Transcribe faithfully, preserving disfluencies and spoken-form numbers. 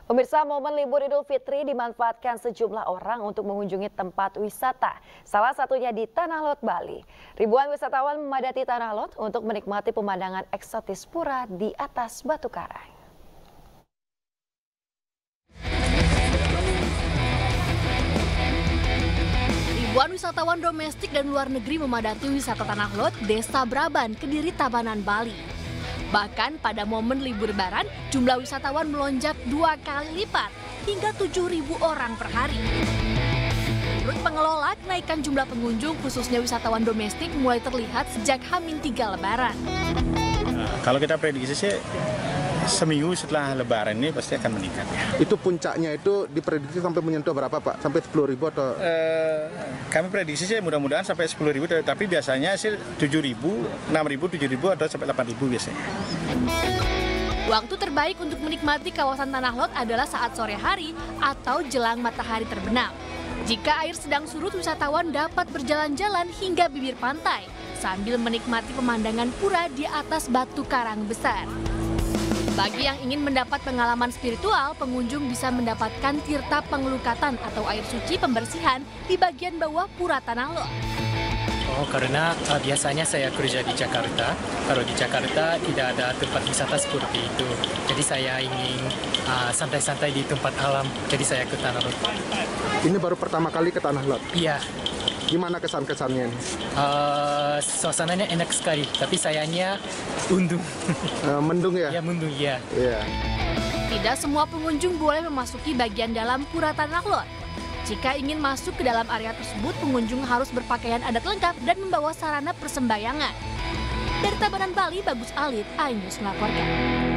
Pemirsa, momen libur Idul Fitri dimanfaatkan sejumlah orang untuk mengunjungi tempat wisata. Salah satunya di Tanah Lot, Bali. Ribuan wisatawan memadati Tanah Lot untuk menikmati pemandangan eksotis pura di atas batu karang. Ribuan wisatawan domestik dan luar negeri memadati wisata Tanah Lot, Desa Braban, Kediri, Tabanan, Bali. Bahkan pada momen libur Lebaran, jumlah wisatawan melonjak dua kali lipat hingga tujuh ribu orang per hari. Menurut pengelola, kenaikan jumlah pengunjung khususnya wisatawan domestik mulai terlihat sejak H tiga Lebaran. Nah, kalau kita prediksi sih seminggu setelah Lebaran ini pasti akan meningkat. Itu puncaknya itu diprediksi sampai menyentuh berapa Pak? Sampai sepuluh ribu atau? Eh, kami prediksi sih mudah-mudahan sampai sepuluh ribu, tapi biasanya sih tujuh ribu, enam ribu, tujuh ribu atau sampai delapan ribu biasanya. Waktu terbaik untuk menikmati kawasan Tanah Lot adalah saat sore hari atau jelang matahari terbenam. Jika air sedang surut, wisatawan dapat berjalan-jalan hingga bibir pantai sambil menikmati pemandangan pura di atas batu karang besar. Bagi yang ingin mendapat pengalaman spiritual, pengunjung bisa mendapatkan tirta pengelukatan atau air suci pembersihan di bagian bawah pura Tanah Lot. Oh, karena uh, biasanya saya kerja di Jakarta. Kalau di Jakarta tidak ada tempat wisata seperti itu. Jadi saya ingin uh, santai-santai di tempat alam. Jadi saya ke Tanah Lot. Ini baru pertama kali ke Tanah Lot? Iya. Gimana kesan-kesannya? Uh, suasananya enak sekali, tapi sayangnya undung. Uh, mendung ya? Ya, mendung, ya. Iya. Tidak semua pengunjung boleh memasuki bagian dalam pura Tanah Lot. Jika ingin masuk ke dalam area tersebut, pengunjung harus berpakaian adat lengkap dan membawa sarana persembahyangan. Dari Tabanan, Bali, Bagus Alit, iNews melaporkan.